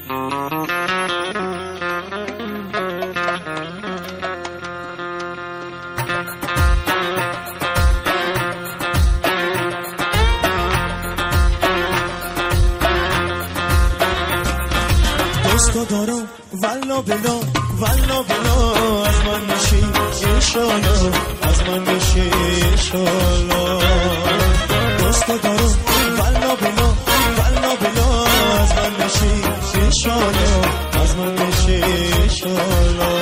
دوستو دارم والا بلا والا بلا از من نشی انشالله از من نشی انشالله دوستو دارم والا بلا والا بلا از من نشی انشالله از من نشی انشالله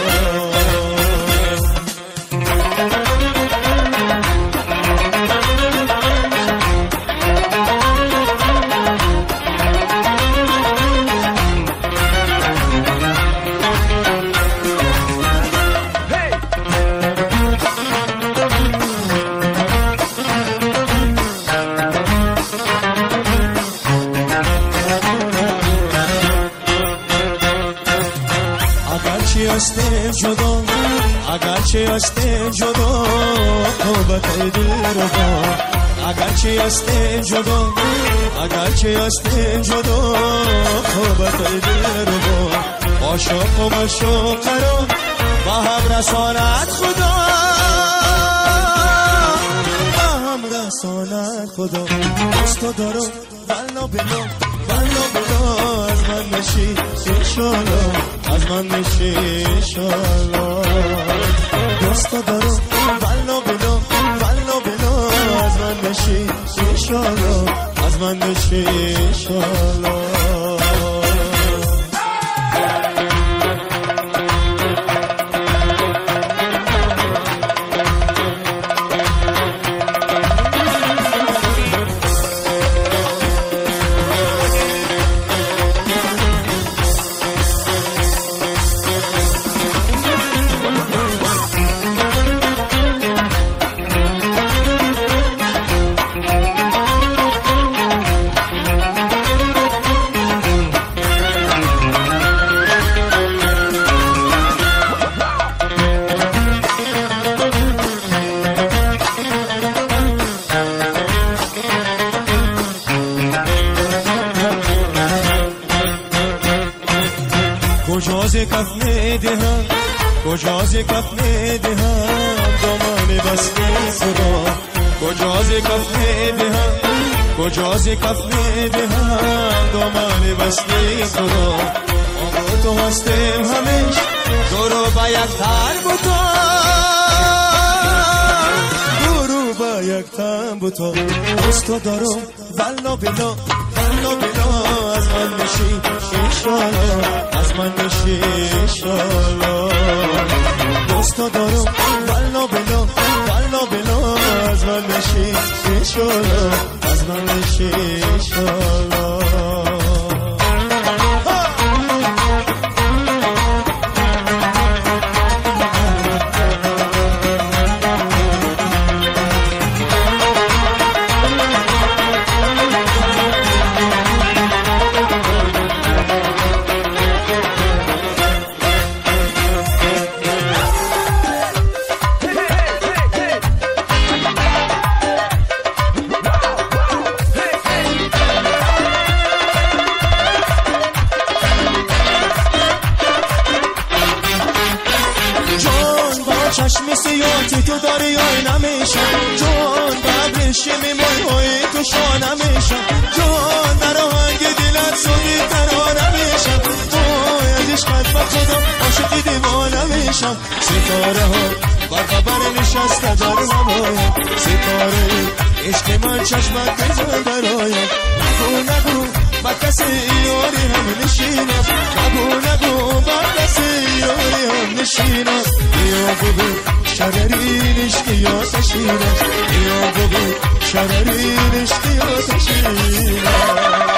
جدا اگرچه هستیم جدا توبت دلربا اگرچه هستیم جدا اگرچه هستیم جدا توبت دلربا عاشق و مشوق قرار با هم رساند خدا با هم رساند خدا دوستو دارم والا بلا والا بلا از من نشی انشالله از من نشی انشالله دوستا دارم والا بلا والا بلا از من نشی انشالله از من نشی انشالله کجاز کف میدهم کجاز کف میدهم دامان بسته خدا کجاز کف میدهم کجاز کف میدهم دامان بسته خدا آقا تو هستیم همیش دورو با یک تن بوتا دورو با یک تن بوتا دوستو دارم والا بلا والا بلا از من نشی انشالله از من نشی انشالله دوستا دارم والا بلا والا بلا از من نشی انشالله از من نشی انشالله چشم سیاتی تو دریای نمیشم جان ببرشی میمای تو شا نمیشم جان در آهنگ دلت سوی ترا نمیشم وای از عشقت با خدا عاشقی دیوانه میشم ستاره ها برخبر نشسته در هوایم ستاره عشق من چشمت بزن برایم نگو نگو با کسی یاری هم نشینم نگو نگو با کسی یاری هم نشینم بیا بگو شررین عشقی یا تشینم بیا بگو شررین عشقی یا تشینم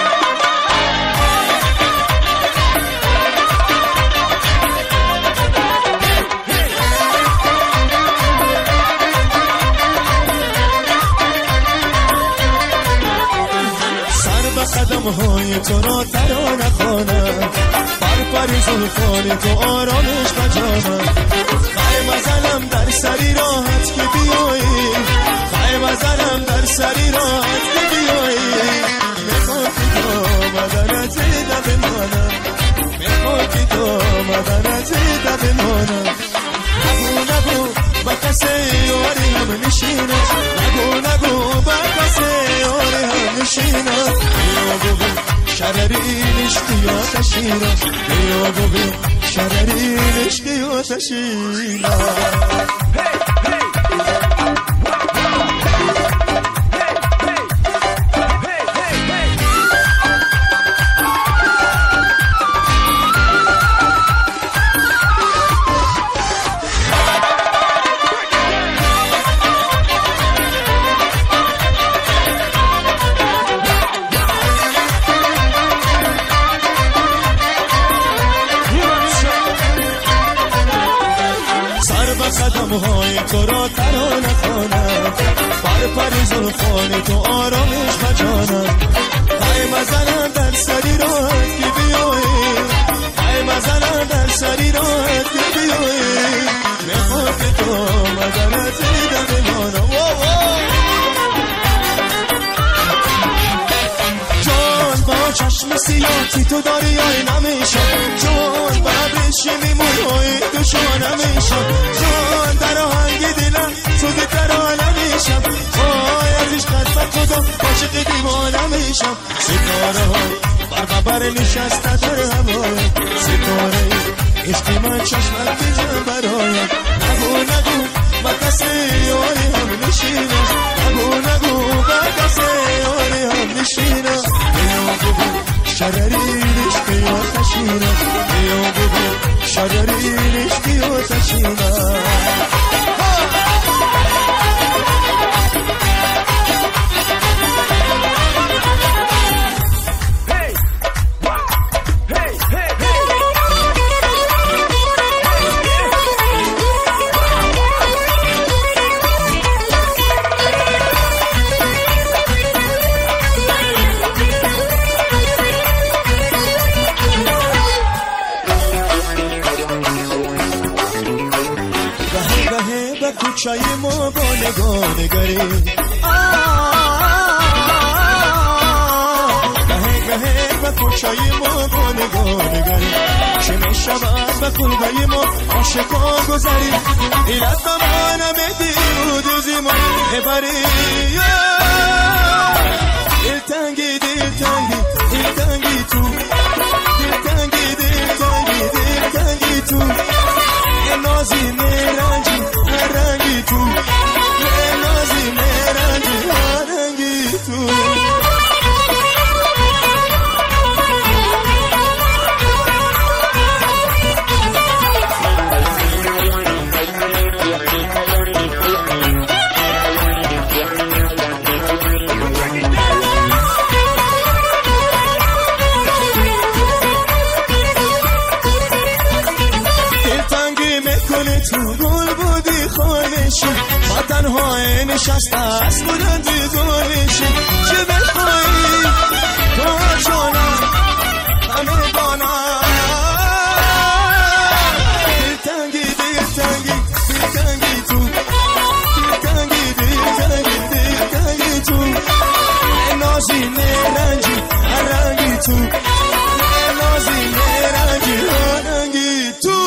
قدم های تو را ترانه خوانم بر پر زلفان تو آرامش بجامم خواهی مزنم در سری راحت که بیایی خواهی مزنم در سری راحت که بیایی میخوام که آمدنت نبمانم بیا ببین شررین عشقی آتشینا بیا ببین شررین عشقی آتشینا قدم‌های تو را ترانه کنم بر زلفان تو آرامش بجانم های مزنم در سری راحت که بیایی های مزنم در سری راحت که بیایی میخواد که تو مدنت دیده بمانم جان با چشم سیاتی تو دریای نمیشم جان با بشی میمونی تو شانمیشم جان در آهنگ دلم تو ترانه میشم وای از عشقت به خدا عاشق دیوانه میشم ستاره ها بر نشسته در هوای ستاره عشق من چشمت بجم برایم نگو با کسی یاری هم نشینم نگو با کسی یاری هم نشینم بیا ببین شررین عشقی آتشینا بیا ببین شررین عشقی آتشینا کوچای ما با نگاه نگری گهه با کوچای ما با نگاه نگری شما شبت و کلبای ما عاشقا گذری ایلت با مانم دیو زیما ببری دلتنگی تو دلتنگی تو نازی میرنجی رنگی تو نازی میرنجی رنگی تو ما تنهای نشسته است بلندی دونشی چه بخوایی تو جانم همه بانم دلتنگی تو نازی میرنجی رنگی تو نازی میرنجی رنگی تو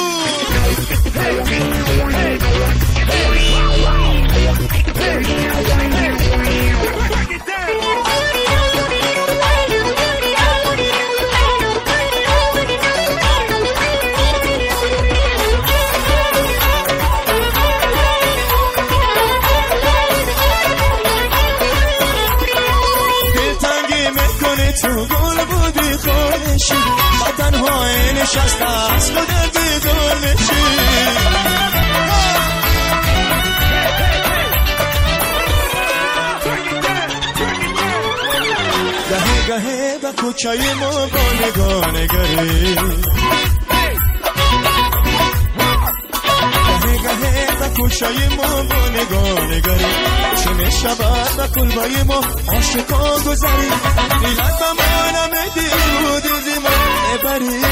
تو گل بودی خونشی با تنهای نشسته است بودی دونشی گهه با کوچای ما با نگاه نگری گهه با کوچای ما با نگاه نگری شمه شبت و کلبای ما عاشقا گذری ایلت با مانم دیو زیما ببری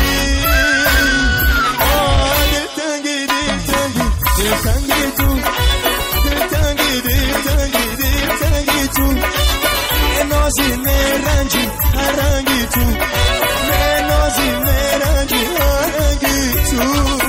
دلتنگی تو نازی میرنجی رنگی تو نازی میرنجی رنگی تو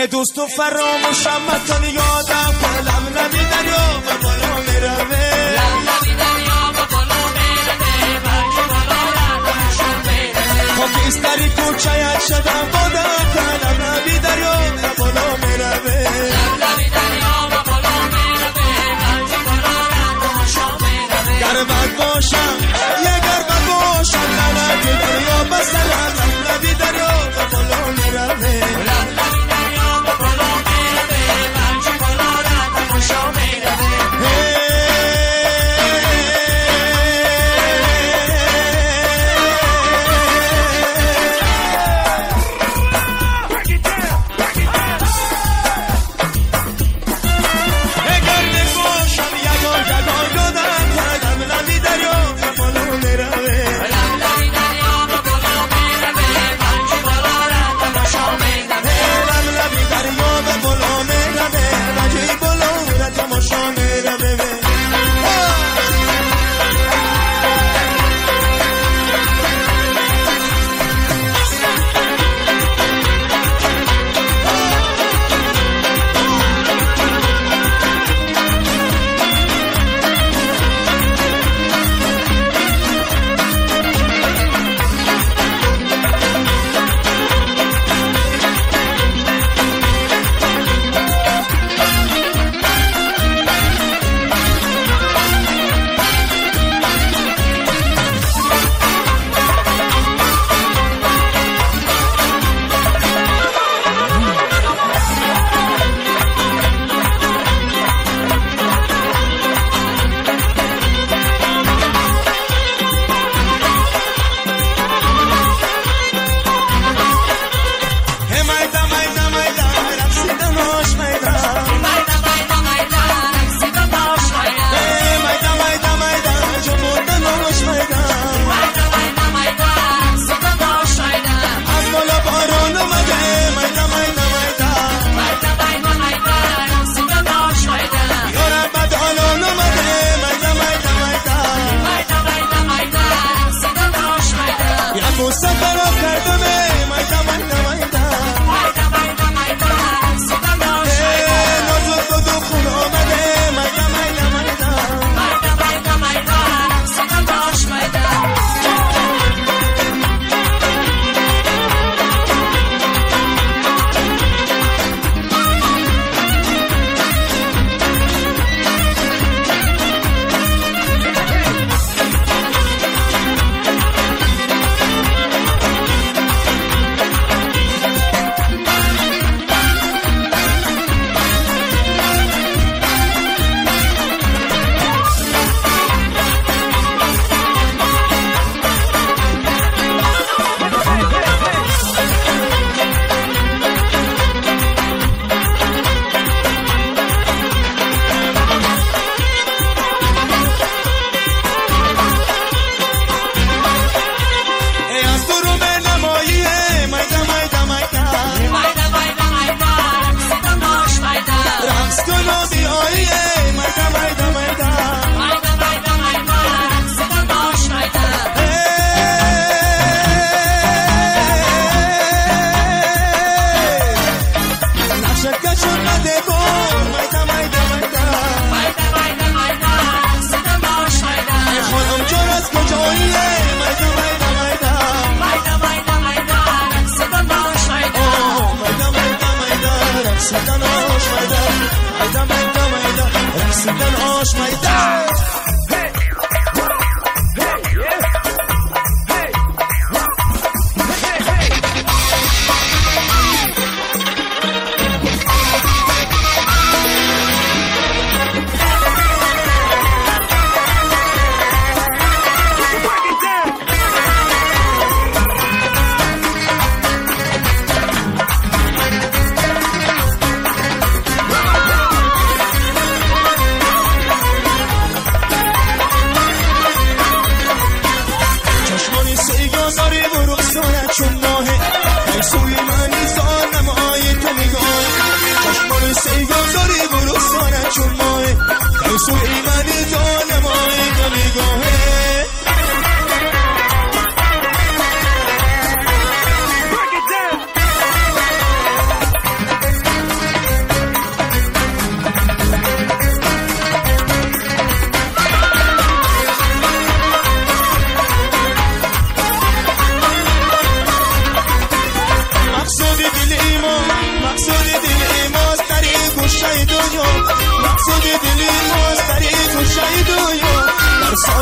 ای دوست و فراموشم مکن یادم کن لبلبی دریا و بالا میروه لبلبی دریا و بالا میروه بلکه بالا رفتمشون میروه خاکستری کوچه‌ات شدم بادم کن لبلبی دریا و بالا میروه لبلبی دریا و بالا میروه بلکه بالا رفتمشون میروه گربت باشم یه گربت باشم لبلبی دریا بسلم لبلبی دریا و بالا میروه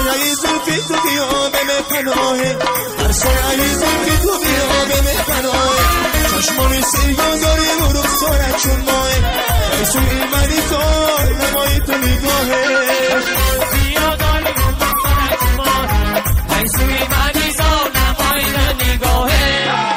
سرعی زلفی تو بیا به پناهه هر سرعی زلفی تو بیا به پناهه چشمانی سیگا داری و رخسارت چون ماه رسوی منی تو نمایی تو نگاهه بیا داری و رخسارت چون ماه رسوی منی تو نمایی تو نگاهه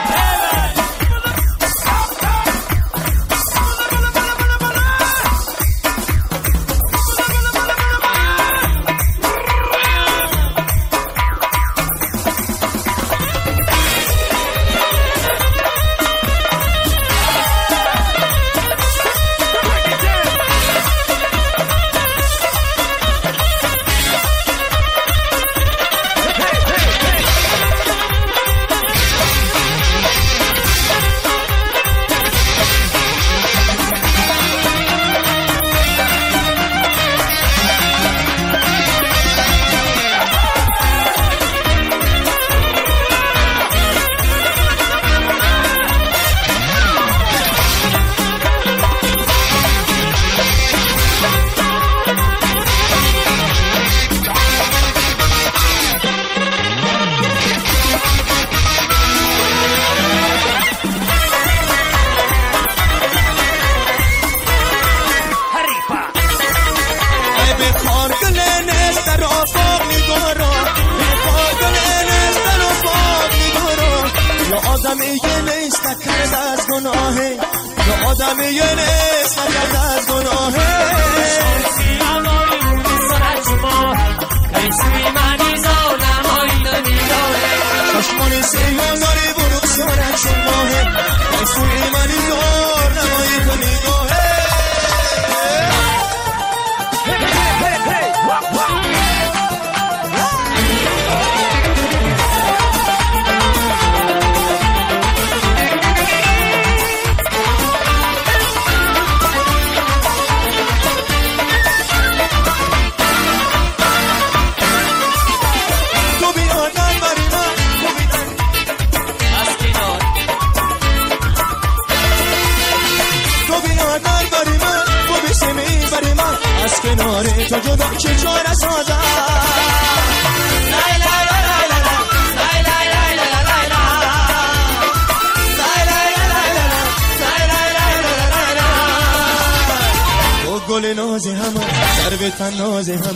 گل نازی همه در به تن نازی همه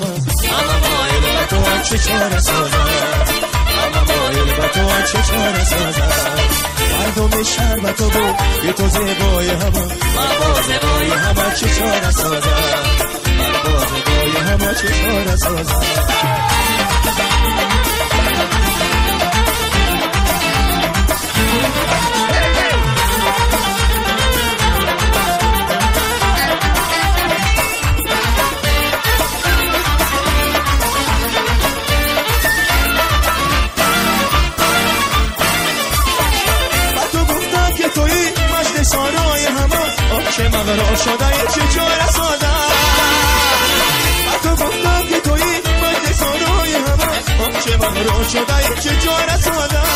مایل به تو چه چاره سازم مایل به تو چه چاره سازم مردم شهر به تو بود به تو زیبای همه من با زیبای همه چه چاره سازم من با زیبای همه چه چاره سازم سارای همه آخه مغرا شده چه جاره سازم تو گفتم که توی مجد سارای همه آخه مغرا شده چه جاره سازم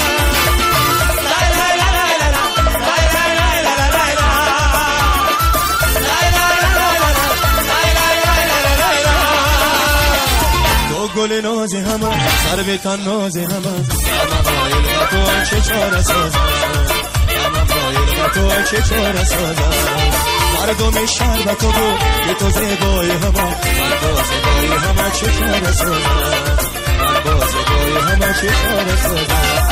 تو گل نازی همه سر به تن نازی همه مایل به تو چه چاره سازم تو چه چاره سازم مردم شهر به تو بود که تو زیبای همه من با زیبای همه چه چاره سازم من با زیبای همه چه چاره سازم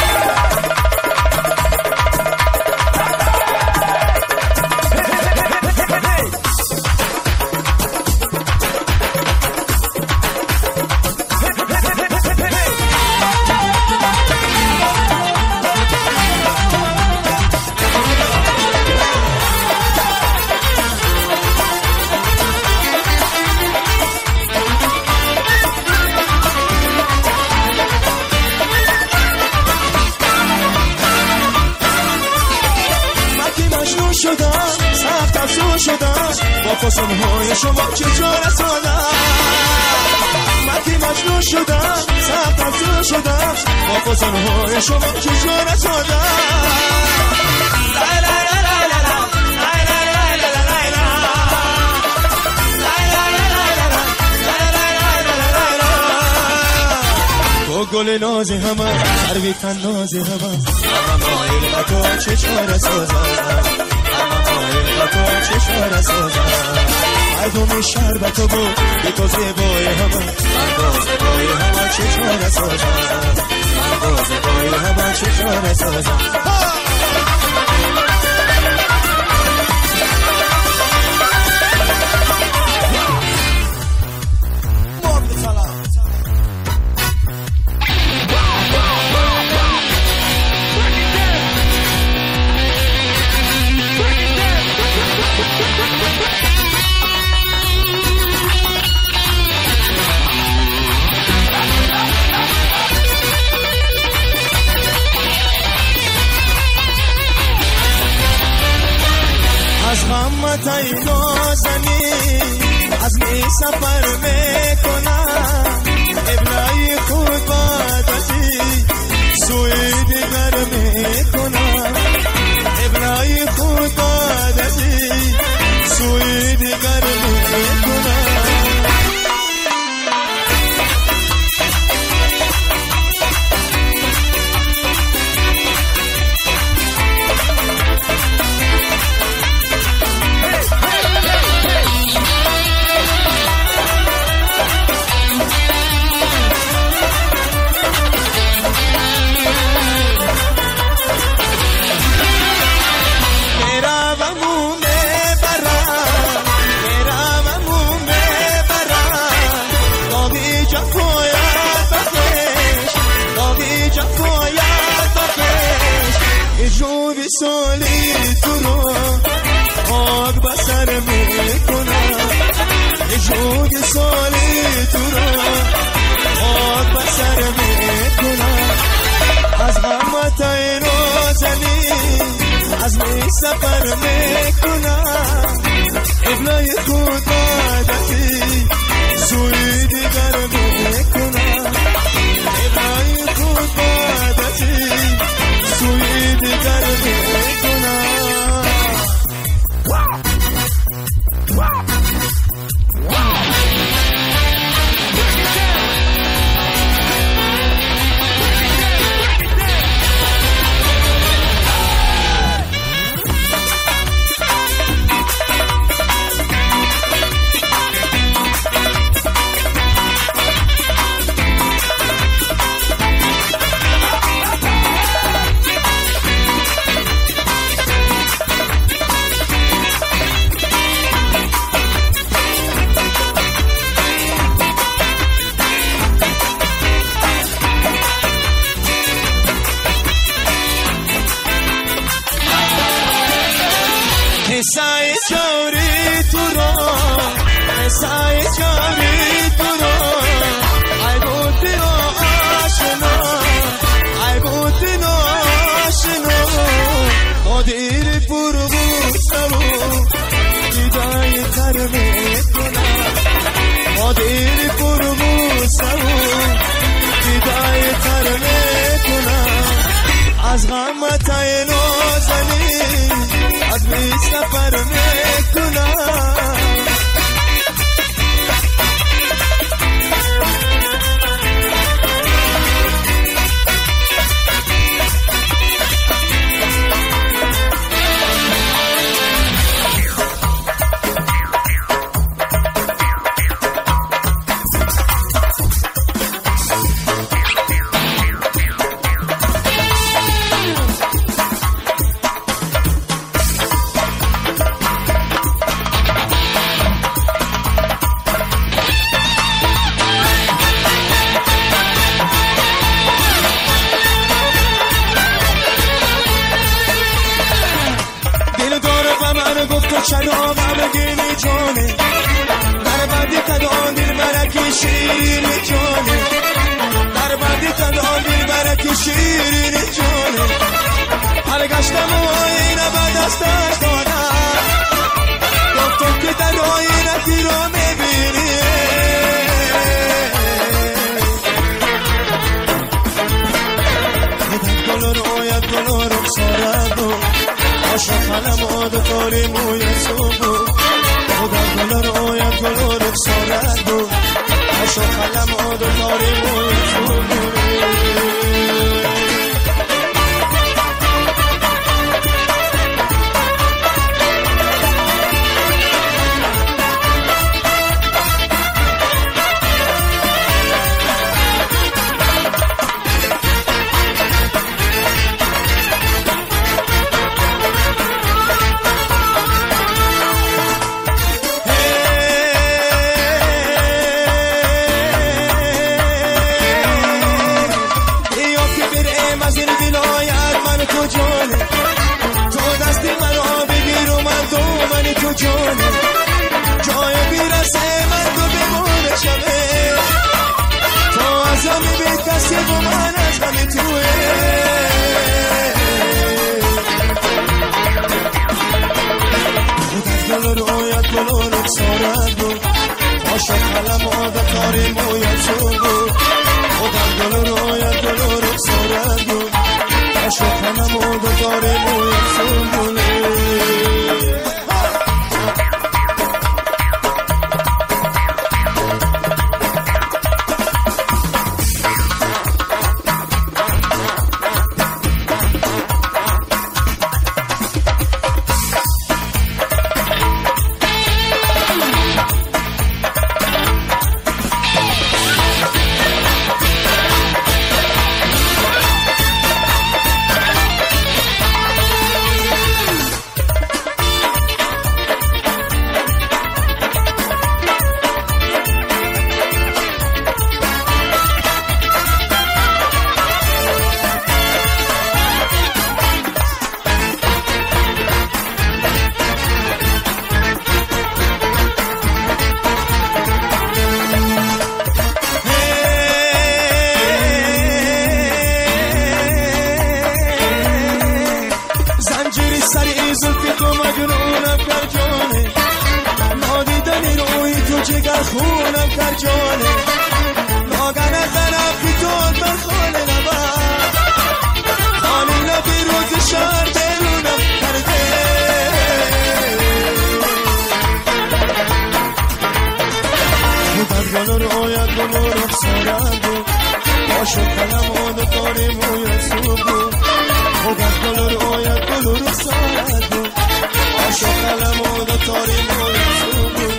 با فسونهای شما چه جاره سازم من که مجنون شدم سخت افزون شدم با فسونهای شما چه جاره سازم گل نازه همه سروی تن نازه همه مایل قطع چه چاره سازم مایل چه چاره سازم مردم شربت و به تو زیبای همه زیبای همه چه چاره سازم زیبای همه چه چاره سازم از غمت ای نازنی از می سفر میکنم ابلای خود بادتی سوی دیگر میکنم ابلای خود بادتی سوی دیگر میکنم سالی تو رو آگ بسر میکنم جوگ سالی تو رو آگ بسر میکنم از غمت ای نازنی از می سفر میکنم ابلای خود بادتی سوی دیگر میکنم ابلای خود بادتی سوی دیگر میکنم سای جوری تو رو سای جوری تو رو ای بودی آشنا ای بودی آشنا مدیر پرگوشتو دیدای تر میکنم مدیر پرگوشتو دیدای تر میکنم از غمت ای نازنی از می سفر میکنم چرا غمگینی جانه در بدی کدان دل برکی شیرین جانه در بدی کدان دل برکی شیرین جانه حال گشتم و آینه به دستش دادم گفتم که در آینه کی رو میبینی یک گل رو سارد عاشق خلم آد تاری موی صبح خدا گل رو یک گل رو سارد عاشق خلم آد تاری موی صبح خونم ترجانه ناگن از زنم خیتون بر خانه نبر خانه نبی روز شهر درونم کرده مدد گلو رو آید گلو رو سرد عاشق کنم آدو داری موی سوگو مدد گلو رو آید گلو رو سرد عاشق کنم آدو داری موی سوگو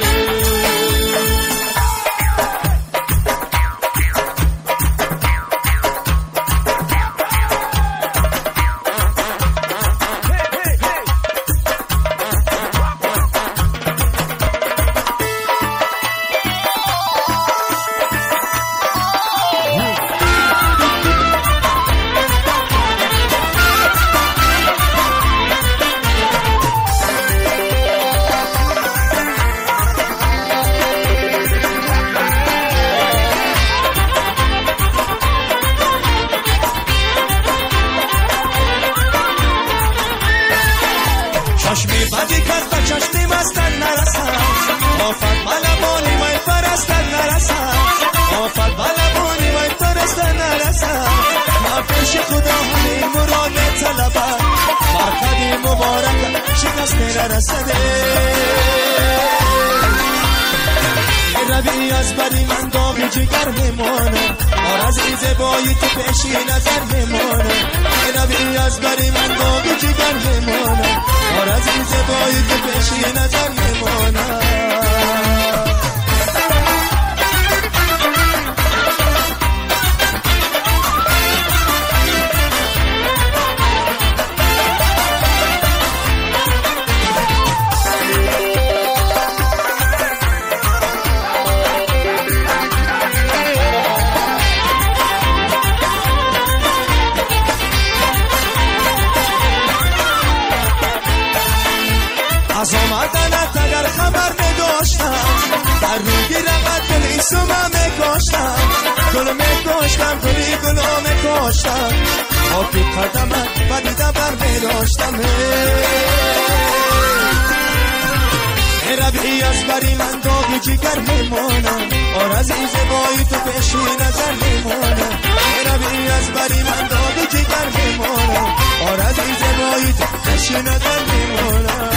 چشمی بدی کس به چشمی مستن نرسن آفت بلبانی مای پرستن نرسن آفت بلبانی مای پرستن نرسن ما پیش خدا همین مراد طلبن برکتی مبارک شکست نرسده روی از بری من داغی جگر میمانه آرزی زبایی تو پیشی نظر میمانه روی از بری من داغی جگر میمانه آرزی زبایی تو پیشی نظر میمانه از آمدنت اگر خبر نداشتم در روی رقت دل ایسومه میکاشتم گلو میکاشتم گلی گلو میکاشتم با تو قدمت بدیده بر میداشتم روی از بری من داغی جگر میمانم آرزی زبایی تو پیشی نظر میمانم روی از بری من داغی جگر میمانم آرزی زبایی تو پیشی نظر میمانم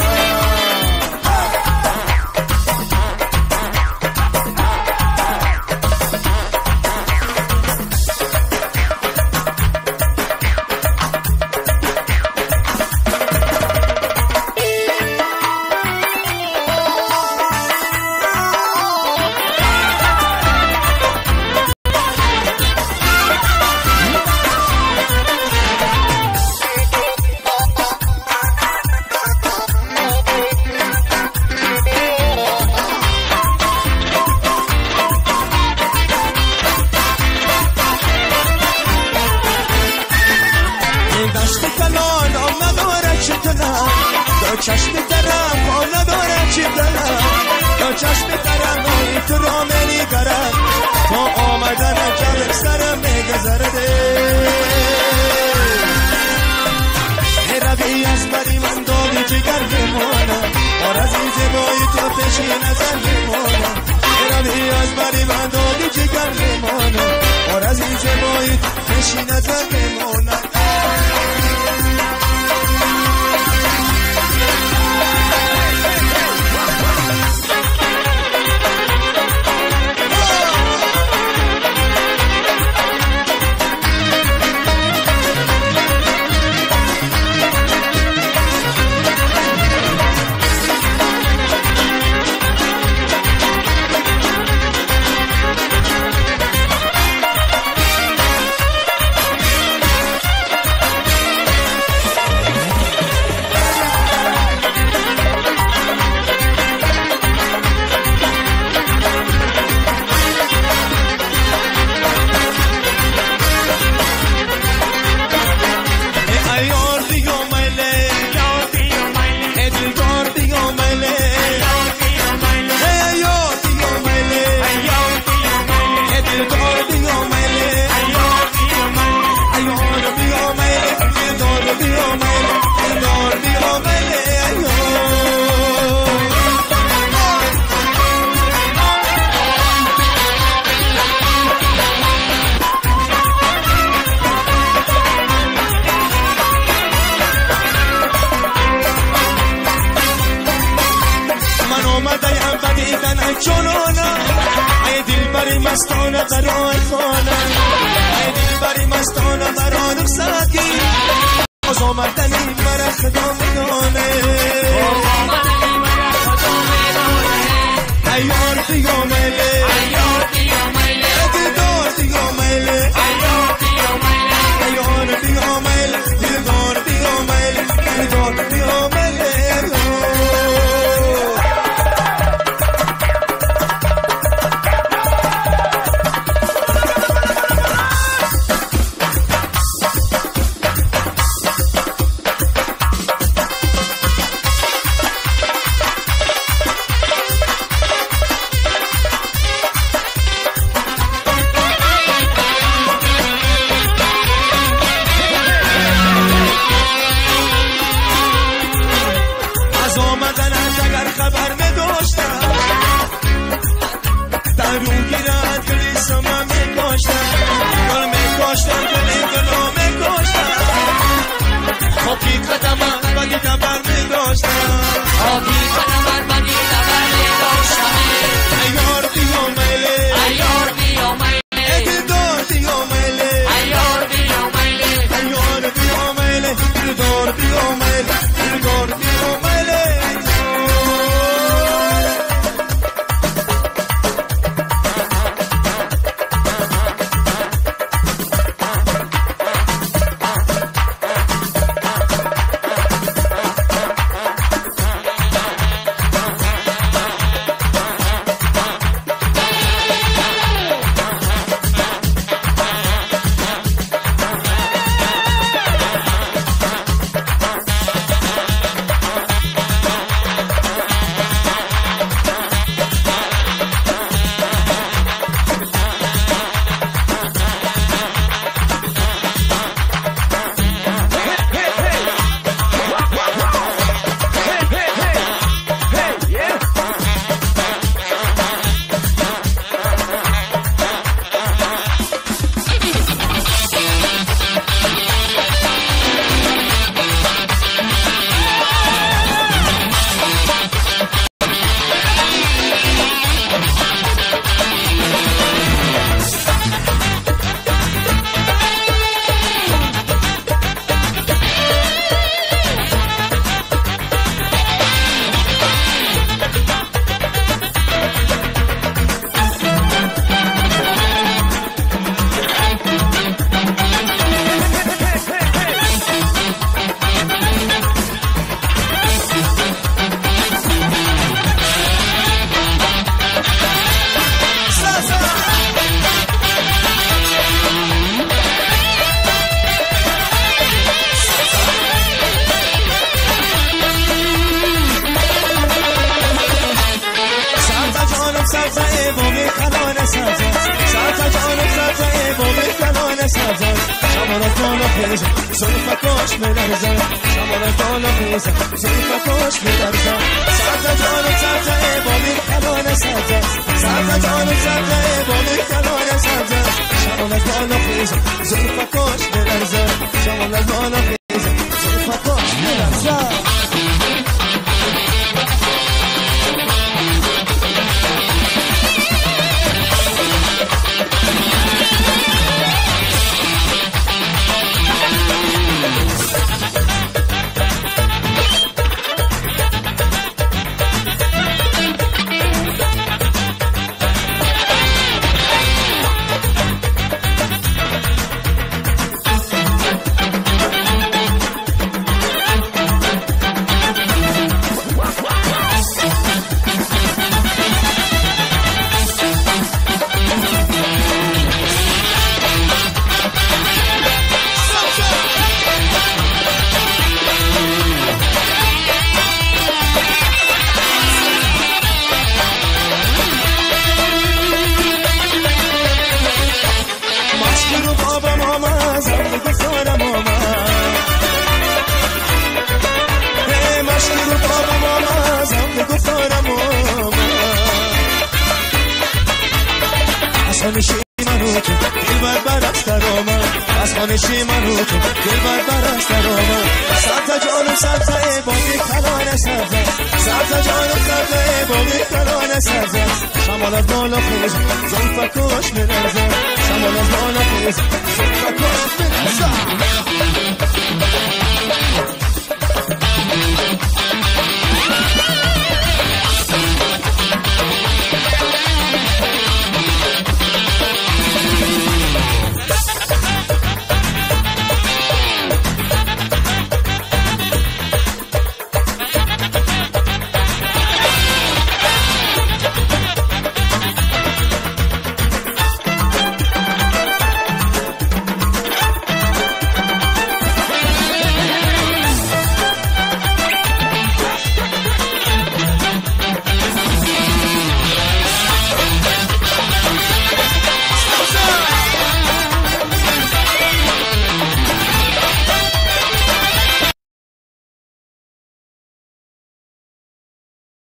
چشم درم حال نداره چی دارم یا چشم درم هایی تو را میگرم تا آمدن جلب سرم میگذرده روی از بری من داغی جگر میمانم آرزی زبایی تو پیشی نظر میمانم روی از بری من داغی جگر میمانم آرزی زبایی تو پیشی نظر میمانم مستانه برای خانه ای دل بری مستانه برای رخصت گیر باز آمدنی مرا خدا میدانه ایار دیگه میله ایار دیگه میله دلدار دیگه میله ایار دیگه میله ایار دیگه میله دلدار دیگه میله دلدار دیگه میله عشقانشی من رو تو دل بر سر آمد سبز جان و سبزه باقی کلان سبزه سبز جان و سبزه باقی کلان سبزه شمال از بالا خیز زلفکاش میرزه شمال از بالا خیز زلفکاش میرزه